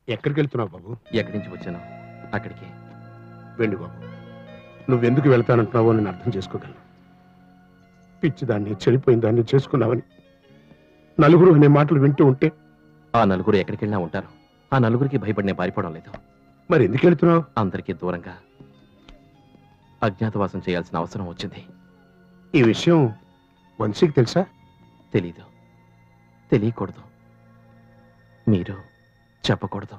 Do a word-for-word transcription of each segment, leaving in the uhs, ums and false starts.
ఎక్కడికి వెళ్తున్నావు బాబు? ఎక్కడి నుంచి వచ్చాను అక్కడికి. వెళ్ళు బాబు. నువ్వెందుకు వెళ్తానంటున్నావో నేను అర్థం చేసుకోగలను. పిచ్చిదాన్ని, చెడిపోయిన దాన్ని చేసుకున్నావని నలుగురు అనే మాటలు వింటూ ఉంటే. ఆ నలుగురు ఎక్కడికి వెళ్ళినా ఉంటారు. ఆ నలుగురికి భయపడినే పారిపోవడం లేదు. మరి ఎందుకు వెళ్తున్నావు? అందరికీ దూరంగా అజ్ఞాతవాసం చేయాల్సిన అవసరం వచ్చింది. ఈ విషయం వంశీకి తెలుసా? తెలీదు, తెలియకూడదు, మీరు చెప్పకూడదు.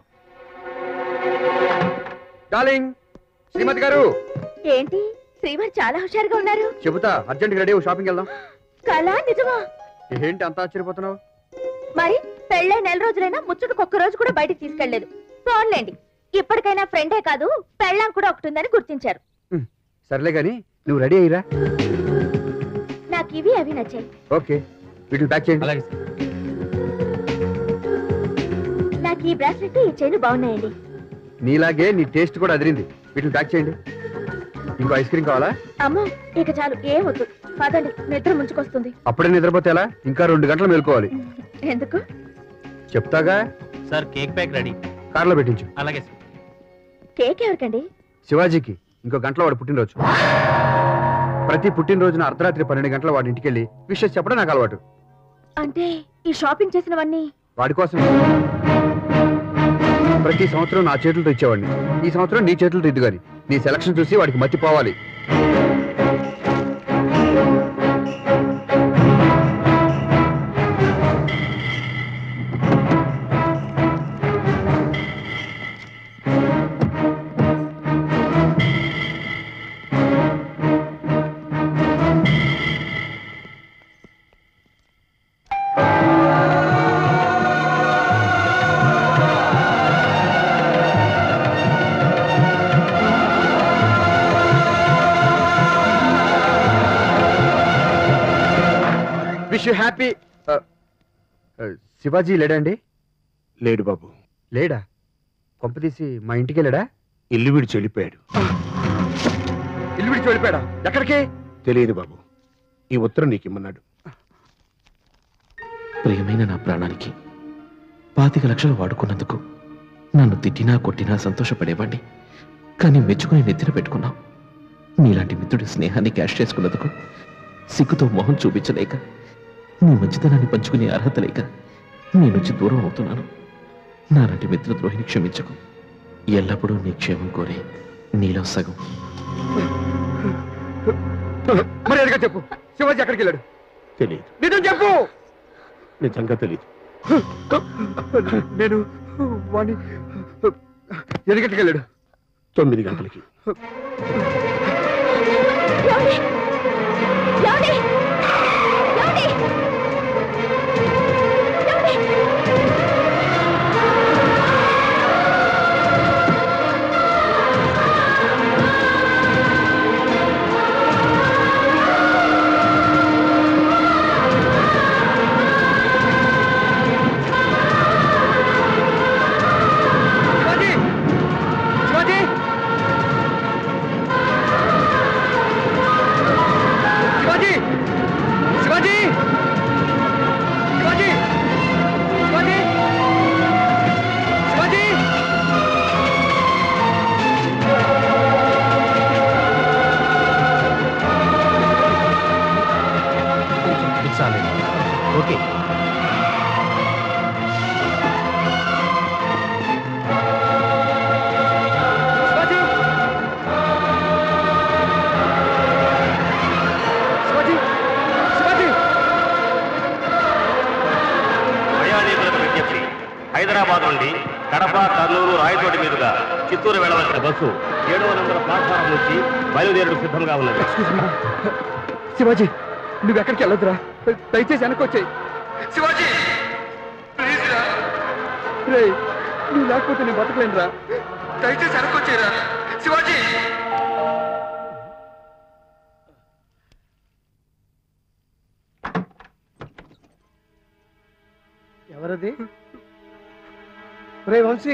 డార్లింగ్, శ్రీమతి గారు. ఏంటి శ్రీవారు చాలా హుషారుగా ఉన్నారు? చెబుతా, అర్జెంట్ రెడీ, షాపింగ్ వెళ్దాం. కళ నిజమా? ఏంటి అంత ఆశ్చర్యపోతున్నావు? మరి పెళ్ళై నెల రోజులైనా ముచ్చుడికి ఒక్క రోజు కూడా బయటికి తీసుకెళ్లేదు. ఫోన్లేండి, ఇప్పటికైనా ఫ్రెండే కాదు పెళ్ళాం కూడా ఒకటి ఉందని గుర్తించారు. సర్లే గాని నువ్వు రెడీ అయ్యిరా. నాకు ఇవి అవి నచ్చాయి. ఓకే, వీటిని ప్యాక్ చేయండి. అలాగే. నాకు ఈ బ్రాస్లెట్ ఈ చైన్ బాగున్నాయండి. నీలాగే నీ టేస్ట్ కూడా అదిరింది. వీటిని ప్యాక్ చేయండి. ఇంకో ఐస్ క్రీమ్ కావాలా? అమ్మో ఇక చాలు, ఏం వద్దు. పదండి, నిద్ర ముంచుకొస్తుంది. అప్పుడే నిద్రపోతే ఎలా? ఇంకా రెండు గంటలు మేల్కోవాలి. ఎందుకు చెప్తాగా. Sir, cake pack ready. కార్లో పెట్టించు. అలాగే సార్. కేక్ ఎవరికండి? శివాజీకి. ఇంకో గంటలో వాడు పుట్టినరోజు. ప్రతి పుట్టినరోజున అర్ధరాత్రి పన్నెండు గంటల వాడి ఇంటికి వెళ్ళి విషయం చెప్పడం నాకు అలవాటు. అంటే ఈ షాపింగ్ చేసినవన్నీ వాడి కోసం. ప్రతి సంవత్సరం నా చేతులతో ఇచ్చేవాడిని. ఈ సంవత్సరం నీ చేతులతో ఇద్దు గాని. నీ సెలక్షన్ చూసి వాడికి మర్చిపోవాలి. Wish you happy. శివాజీ లేడా అండి? లేడు బాబు. లేడా? కొంప తీసి మా ఇంటికి వెళ్ళాడా? ఇల్లు విడిచి వెళ్ళిపోయాడు. ఇల్లు విడిచి వెళ్ళిపోయాడా? ఎక్కడికి తెలియదు బాబు. ఈ ఉత్తరం నీకు ఇమ్మన్నాడు. ప్రియమైన నా ప్రాణానికి పాతిక లక్షలు వాడుకున్నందుకు నన్ను తిట్టినా కొట్టినా సంతోషపడేవాడిని. కానీ మెచ్చుకుని నెత్తిన పెట్టుకున్నావు. నీలాంటి మిత్రుడి స్నేహాన్ని క్యాష్ చేసుకున్నందుకు సిగ్గుతో మొహం చూపించలేక, నీ మంచితనాన్ని పంచుకునే అర్హత లేక నీ నుంచి దూరం అవుతున్నాను. నాలాంటి మిత్రద్రోహిని క్షమించకు. ఎల్లప్పుడూ నీ క్షేమం కోరే నీలో సగం. మరి ఎదుగా చెప్పు, శివాజీ ఎక్కడికి వెళ్ళాడు? తెలియదు. నిజం చెప్పు. నిజంగా తెలియదు. నేను వాణ్ణి ఎన్ని గంటకి వెళ్ళాడు? తొమ్మిది గంటలకి. ఓకే. హైదరాబాద్ నుండి కడప, కర్నూలు, రాయచోటి మీదుగా చిత్తూరు వెళ్ళవలసిన బస్సు ఏడవ నంబర్ ప్లాట్ఫారం నుంచి బయలుదేరడం సిద్ధంగా ఉన్నది. శివాజీ, నువ్వెక్కడికి వెళ్ళొద్దురా. దయచేసి వెనక్కి వచ్చాయి. శివాజీ రే, నువ్వు లేకపోతే నేను బతకలేనురా. దయచేసి వెనక్కి వచ్చాయిరా శివాజీ. ఎవరది? రే వంశీ.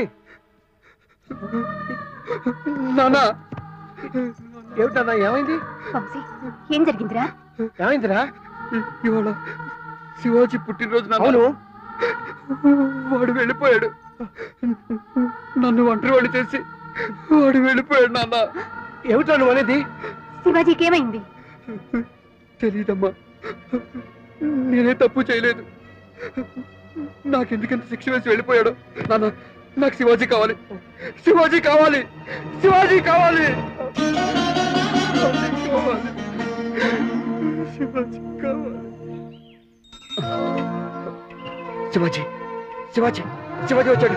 నానా, ఏమిటన్నా, ఏమైంది? వంశీ, ఏం జరిగిందిరా? ఏమైందిరా? ఇవాళ శివాజీ పుట్టినరోజు. అవును. వాడు వెళ్ళిపోయాడు. నన్ను ఒంటరి వాడు చేసి వాడు వెళ్ళిపోయాడు నాన్న. ఏమిటా నువ్వు అనేది? శివాజీకి ఏమైంది? తెలీదమ్మా, నేనే తప్పు చేయలేదు. నాకెందుకంత శిక్ష వేసి వెళ్ళిపోయాడు. నాన్న, నాకు శివాజీ కావాలి, శివాజీ కావాలి, శివాజీ కావాలి, శివాజీ కావాలి, శివాజీ కావాలి. శివాజీ శివాజీ శివాజీ వచ్చాడు.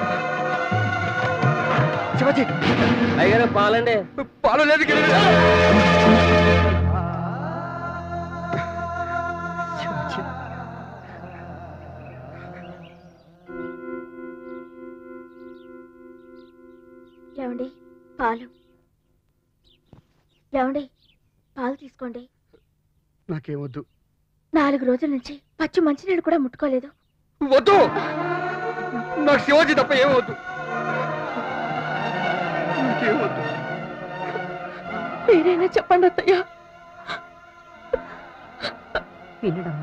శివాజీ అయ్యారా పాలండి? పాలు లేదు. ఏమండి పాలు, ఏమండి పాలు తీసుకోండి. నాకేమొద్దు. నాలుగు రోజుల నుంచి పచ్చి మంచినీళ్ళు కూడా ముట్టుకోలేదు. వద్దు, నాకు శివాజీ తప్ప ఏమవద్దు, నాకేమొద్దు. మీరైనా చెప్పండి అత్తయ్య. వినడమ్మా.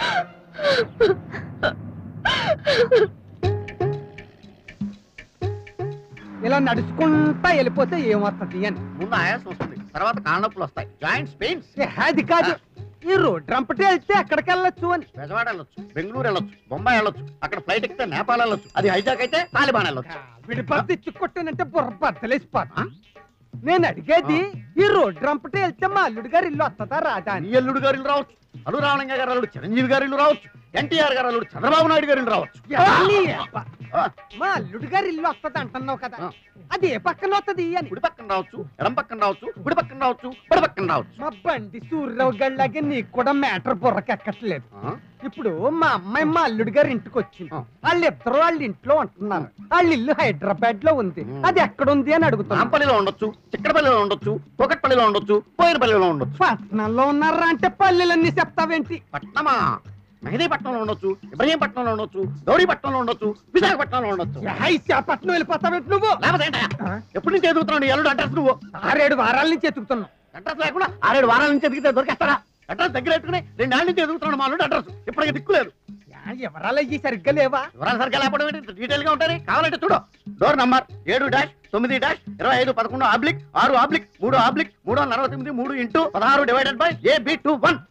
ఇలా నడుచుకుంటా వెళ్ళిపోతే ఏమవుతుంది అని. ముందు ఆయాసం వస్తుంది, తర్వాత కాళ్ళనొప్పులు వస్తాయి, జాయింట్స్ పెయిన్స్. అది కాదు, ఈ రోడ్ రంపటే వెళ్తే ఎక్కడికి వెళ్ళొచ్చు అని. బెజవాడ వెళ్ళొచ్చు, బెంగళూరు వెళ్ళొచ్చు, బొంబాయి వెళ్ళొచ్చు, అక్కడ ఫ్లైట్ ఎక్కితే నేపాల్ వెళ్ళొచ్చు, అది హైజాక్ అయితే తాలిబాన్ వెళ్ళొచ్చు. విడిపడితే ఇచ్చుకొట్టానంటే బుర్ర బద్దలేసిపోతా. నేను అడిగేది ఈ రోడ్ రంపటే వెళ్తే మా అల్లుడు గారు ఇల్లు వస్తుందా రాదా అని. నీ అల్లుడు గారు ఇల్లు రావచ్చు, అల్లు రామలింగ గారు అల్లుడు చిరంజీవి గారు ఇల్లు రావచ్చు, ఎన్టీఆర్ గారు అల్లుడు చంద్రబాబు నాయుడు గారు ఇల్లు రావచ్చు. ఎవరి అబ్బా. మా అల్లుడు గారు ఇల్లు వస్తుంది అంటున్నావు కదా, అది ఏ పక్కన వస్తుంది అని. కుడి పక్కన రావచ్చు, ఎడం పక్కన రావచ్చు, కుడి పక్కన రావచ్చు, బడి పక్కన రావచ్చు. మా బండి సూర్యరావు గళ్ళలాగే నీకు కూడా మ్యాటర్ బుర్రకెక్కట్లేదు. ఆ? ఇప్పుడు మా అమ్మాయి మా అల్లుడి గారి ఇంటికి వచ్చింది. వాళ్ళిద్దరు వాళ్ళ ఇంట్లో ఉంటున్నారు. వాళ్ళ ఇల్లు హైదరాబాద్ లో ఉంది, అది ఎక్కడ ఉంది అని అడుగుతున్నాం. రాంపల్లిలో ఉండొచ్చు, చిక్కడపల్లిలో ఉండొచ్చు, కోకట్పల్లిలో ఉండొచ్చు, పోయినపల్లిలో ఉండొచ్చు. పట్నంలో ఉన్నారా అంటే పల్లెలన్నీ చెప్తావేంటి? పట్నమా? మెహదీపట్నంలో ఉండొచ్చు, ఇబ్రహీంపట్నంలో ఉండొచ్చు, గౌరీపట్నంలో ఉండొచ్చు, విశాఖపట్నంలో ఉండొచ్చు. పట్నం వెళ్ళిపోతావేంటి నువ్వు? లేకపోతే ఏంటయ్యా? ఎప్పటి నుంచి ఎదుగుతున్నావు నీ అల్లుడు అడ్రస్? నువ్వు ఆరేడు వారాల నుంచి ఎత్తుకుతున్నావు. అడ్రస్ లేకుండా ఆరేడు వారాల నుంచి ఎదిగితే దొరికేస్తారా? అడ్రస్ దగ్గర పెట్టుకుని రెండేళ్ల నుంచి ఎదుగుతున్నాడు మా అల్లుడు అడ్రస్. ఇప్పటికీ దిక్కులేదు. ఎవరాలు అయ్యి సరిగ్గా లేవా? వివరాలు సరిగ్గా లేకపోవడం డీటెయిల్ గా ఉంటాయి. కావాలంటే చూడు. డోర్ నంబర్ ఏడు డాష్ తొమ్మిది డాష్ ఇరవై ఐదు పదకొండు ఆబ్లిక్ ఆరు ఆబ్లిక్ మూడు ఆబ్లిక్ మూడు వందల అరవై తొమ్మిది మూడు ఇంటూ పదహారు divided by A B two one.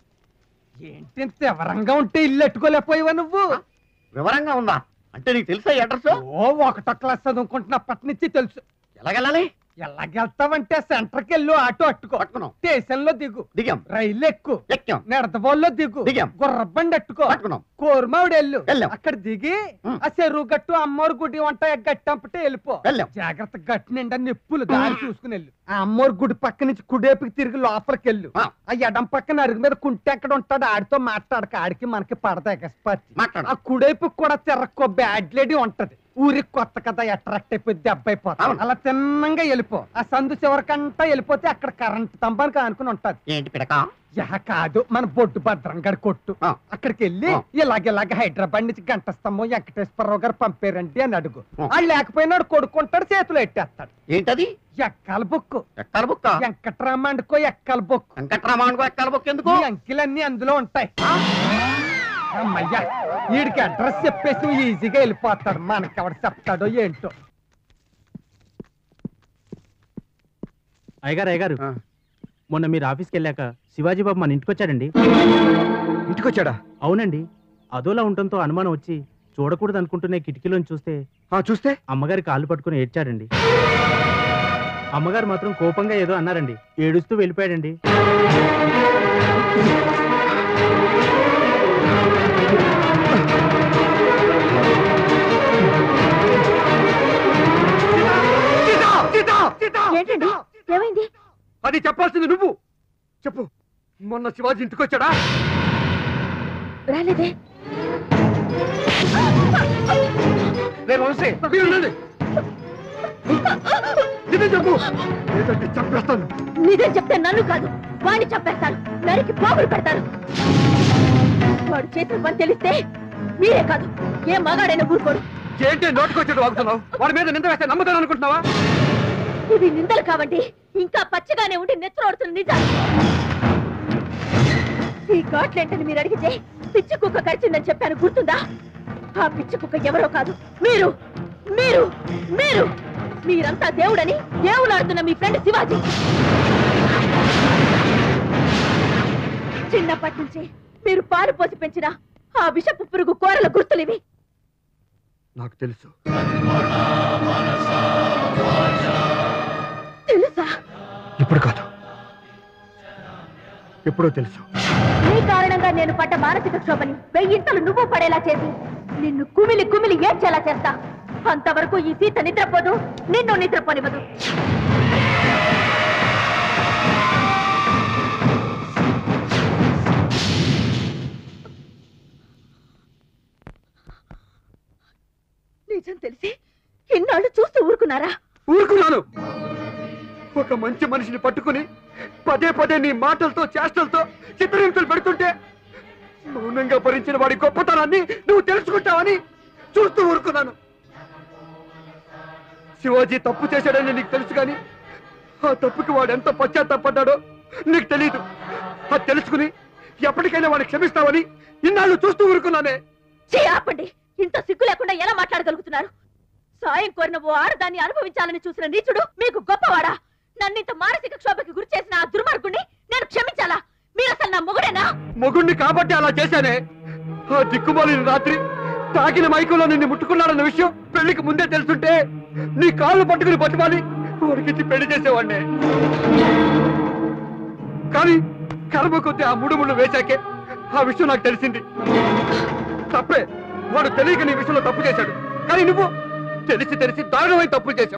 ఏంటి ఇంత వివరంగా ఉంటే ఇల్లు ఎట్టుకోలేకపోయావా నువ్వు? వివరంగా ఉందా అంటే నీకు తెలుసా ఈ అడ్రస్? ఓ ఒకటో క్లాస్ చదువుకుంటున్నప్పటి నుంచి తెలుసు. ఎలాగెళ్ళాలి? ఎలాగెళ్తావంటే సెంటర్కి వెళ్ళు, ఆటో అట్టుకో, పట్టుకున్నాం, స్టేషన్ లో దిగు, దిగాం, రైలు ఎక్కు, ఎక్కాం, నెడతబోల్లో దిగు, దిగాం, గుర్రబండి అట్టుకో, పట్టుకున్నాం, కోరమావిడి వెళ్ళు, వెళ్ళాం, అక్కడ దిగి ఉం. ఆ చెరువు గట్టు అమ్మోరు గుడి వంట గట్టి అంపటే వెళ్ళిపో. వెళ్ళాం. జాగ్రత్త, గట్టి నిండా నిప్పులు, దారి చూసుకుని వెళ్ళు. ఆ అమ్మోరు గుడి పక్క నుంచి కుడేపుకి తిరిగి లోపలికి వెళ్ళు. ఆ. ఆ ఎడం పక్కన అరుగు మీద కుంటే ఎక్కడ ఉంటాడు, ఆడితో మాట్లాడక, ఆడికి మనకి పడతా ఎగస్పాటి. మాట్లాడు. ఆ కుడేపుకి కూడా తిరక్కో బ్యాడ్ లేడీ ఉంటది. ఊరికి కొత్త కదా, అట్రాక్ట్ అయిపోయి దెబ్బ అయిపోతా. అవును. అలా తిన్నంగా వెళ్ళిపో. ఆ సందు చివరికంటా వెళ్ళిపోతే అక్కడ కరెంట్ స్తంభానికి ఆనుకుని ఉంటది. ఏంటి పిడక? యహ కాదు, మన బొడ్డు భద్రంగడి కొట్టు. ఆ. అక్కడికి వెళ్ళి ఆ. ఇలాగ హైదరాబాద్ నుంచి గంట స్తంభం వెంకటేశ్వరరావు గారు పంపారండి అని అడుగు. ఆ. వాళ్ళు లేకపోయినాడు కొడుకుంటాడు, చేతిలో ఎట్టేస్తాడు. ఏంటది? ఎక్కాల బుక్కు. ఎక్కాల బుక్క? వెంకటరామండుకో ఎక్కాల బుక్కు. వెంకట్రామానుకో ఎక్కాల బుక్ ఎందుకు? ఈ అంకెలన్నీ అందులో ఉంటాయి. అమ్మయ్యా, వీడికి అడ్రస్ చెప్పేసి నువ్వు ఈజీగా వెళ్ళిపోతాడు. మనకెవడు చెప్తాడో ఏంటో. అయ్యగారు అయ్యగారు మొన్న మీరు ఆఫీస్కి వెళ్ళాక శివాజీ బాబు మన ఇంటికి వచ్చాడండి. ఇంటికి వచ్చాడా? అవునండి. అదోలా ఉండటంతో అనుమానం వచ్చి చూడకూడదు అనుకుంటున్న కిటికీలోని చూస్తే చూస్తే అమ్మగారి కాళ్ళు పట్టుకుని ఏడ్చాడండి. అమ్మగారు మాత్రం కోపంగా ఏదో అన్నారండి. ఏడుస్తూ వెళ్ళిపోయాడండి. ఏంటండి, ఏమైంది? అది చెప్పాల్సింది నువ్వు. చెప్పు, మొన్న శివాజీ ఇంటికి వచ్చాడా? రాలేదే. చెప్పు, లేదంటే చంపేస్తాను. నిజం చెప్తే నన్ను కాదు, వాడిని చంపేస్తాను, నరికి పోగులు పెడతాను. వాడు చేసిన పని తెలిస్తే మీరే కాదు, ఏ మగాడైనా ఊరుకోడు. ఏంటి నోటుకొచ్చాడు వాగుతున్నావు? వాడి మీద నింద వేస్తే నమ్ముతాను అనుకుంటున్నావా? ఇవి నిందలు కావండి, ఇంకా పచ్చగానే ఉండి నెత్తరోడుతున్న నిజాలు. ఈ ఘాట్లేంటని మీరు అడిగితే పిచ్చి కుక్క కరిచిందని చెప్పాను, గుర్తుందా? ఆ పిచ్చి కుక్క ఎవరో కాదు, మీరు. మీరు మీరు మీరంతా దేవుడని దేవులాడుతున్న మీ ఫ్రెండ్ శివాజీ. చిన్నప్పటి నుంచి మీరు పాలు పోసి పెంచిన ఆ విషపు పురుగు కోరల గుర్తులివి. నాకు తెలుసు. తెలుసా? ఇప్పుడు కాదు, ఎప్పుడో తెలుసు. నీ కారణంగా నేను పడ్డ మానసిక క్షోభని వెయ్యింతలు నువ్వు పడేలా చేసి నిన్ను కుమిలి కుమిలి ఏడ్చేలా చేస్తా. అంతవరకు ఈ సీత నిద్రపోదు, నిన్ను నిద్రపోనివ్వదు. నిజం తెలిసి ఇన్నాళ్ళు చూస్తూ ఊరుకున్నారా? ఊరుకున్నాను. ఒక మంచి మనిషిని పట్టుకుని పదే పదే నీ మాటలతో చేష్టలతో చిత్రహింసలు పెడుతుంటే మౌనంగా భరించిన వాడి గొప్పతనాన్ని నువ్వు తెలుసుకుంటావని చూస్తూ ఊరుకున్నాను. శివాజీ తప్పు చేశాడని నీకు తెలుసు కానీ ఆ తప్పుకి వాడు ఎంత పశ్చాత్తాపడ్డాడో నీకు తెలీదు. అది తెలుసుకుని ఎప్పటికైనా వాడిని క్షమిస్తావని ఇన్నాళ్ళు చూస్తూ ఊరుకున్నానే. చీ, ఆపండి. ఇంత సిగ్గు లేకుండా ఎలా మాట్లాడగలుగుతున్నారు? సాయం కోరిన ఓ ఆడదాన్ని అనుభవించాలని చూసిన నీచుడు మీకు గొప్పవాడా? నన్నింత మానసిక క్షోభకి గురి చేసిన ఆ దుర్మార్గుణ్ణి నేను క్షమించాలా? మీరు అసలు నా మొగుడేనా? మొగుణ్ణి కాబట్టి అలా చేశానే. ఆ దిక్కుమాలిన రాత్రి తాగిన మైకంలో నిన్ను ముట్టుకున్నాడన్న విషయం పెళ్లికి ముందే తెలుసుంటే నీ కాళ్ళు పట్టుకుని బతిమాలి వాడికి పెళ్లి చేసేవాడినే. కానీ కర్మ కొద్ది ఆ మూడు ముళ్ళు వేశాకే ఆ విషయం నాకు తెలిసింది. తప్పే, వాడు తెలియక నీ విషయంలో తప్పు చేశాడు. కానీ నువ్వు తెలిసి తెలిసి దారుణమైన తప్పులు చేశావు.